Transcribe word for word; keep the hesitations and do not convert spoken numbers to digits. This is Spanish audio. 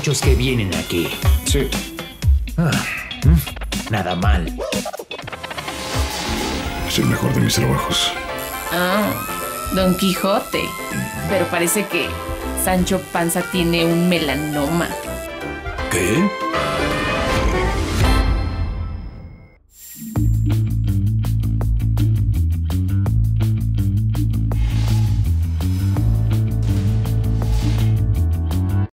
muchos que vienen aquí. Sí. Ah, nada mal. Es el mejor de mis trabajos. Ah, Don Quijote. Pero parece que Sancho Panza tiene un melanoma. ¿Qué?